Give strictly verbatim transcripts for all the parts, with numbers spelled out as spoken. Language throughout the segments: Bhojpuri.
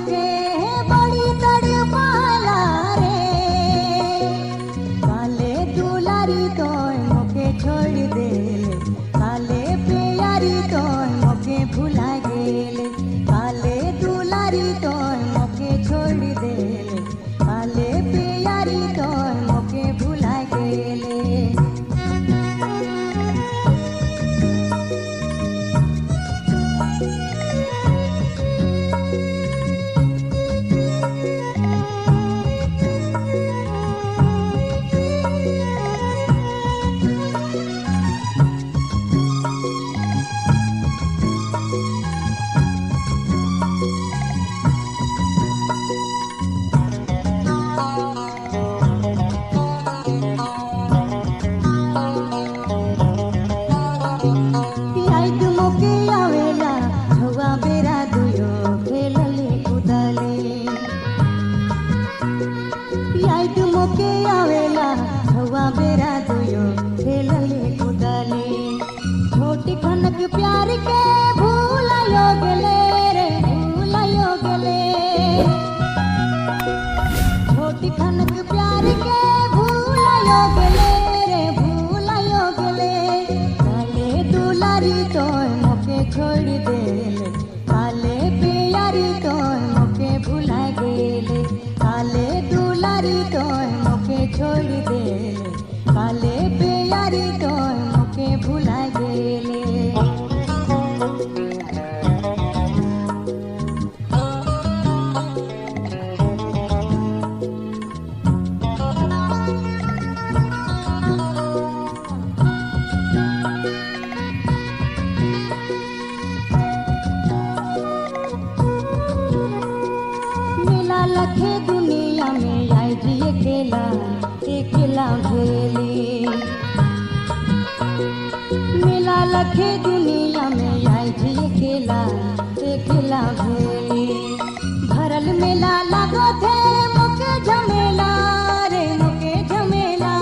मोके बड़ी तड़पाला रे, काले दुलारी तोय मोके छोड़ देले, काले प्यारी तोय मोके भुला गेले, काले दुलारी तोय मोके छोड़ देले, काले प्यारी तोय मोके भुला गेले। मोके आवेला हवा बेरा दुयो खेलले कुदाले, छोटी खनक प्यार के भूलायो गेले रे भूलायो गेले, छोटी खनक प्यार के भूलायो गेले रे भूलायो गेले, काले दुलारी तोय मोके छोड़ देले, काले प्यारी तोय मोके भुला गेले, काले दुलारी तोय मोके छोड़ देले, काले प्यारी तोय मोके भुला गेले। मिला लखे दुनिया में आई जी अकेला अकेला भेली, मिला लखे दुनिया में आई जी अकेला अकेला भेली, भरल मेला लगो थे मुके झमेला रे मुके झमेला,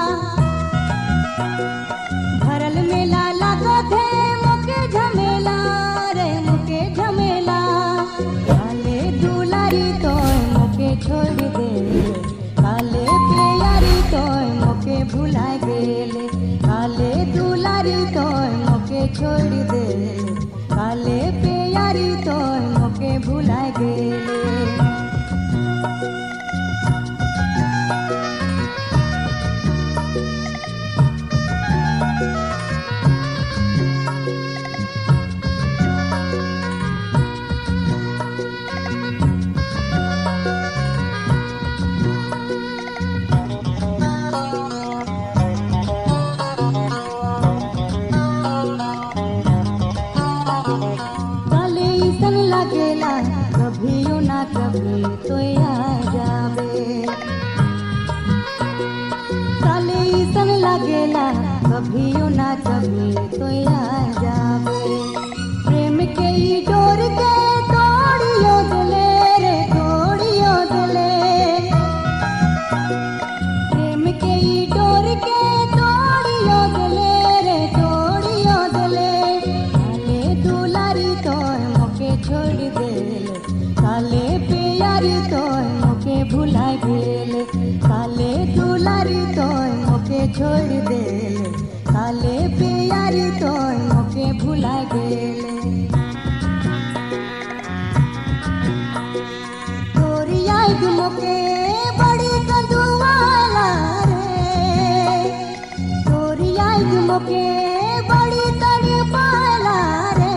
भरल मेला लगो थे मुके झमेला रे मुके झमेला, काले दुलारी तोय मोके छोड़ देले, काले प्यारी तोय मोके भुला गेले, काले दुलारी तोय मोके छोड़ देले, काले प्यारी तोय मोके भुला गेले। लगेला कभियो ना कभी तो आ जावे, काले सन लगेला कभियो ना कभी तो आ जावे, प्रेम के ई डोर के तोड़ियो दिले रे तोड़ियो दिले, प्रेम के ई डोर के तोड़ियो दिले रे तोड़ियो दिले, काले दुलारी तोय मोके छोड़ देले, काले प्यारी तोय मोके भुला गेले, काले दुलारी तोय मोके छोड़ देले, काले प्यारी तोय मोके भुला गेले। तोरी याद मोके बड़ी कंदुवाला रे, तोरी याद मोके बड़ी तड़पाला रे,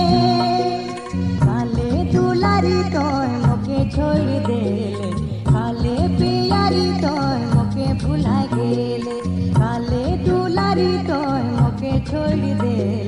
तोय मोके छोड़ देले, काले प्यारी तोय मोके भुला गेले, काले दुलारी तोय मोके छोड़ देले।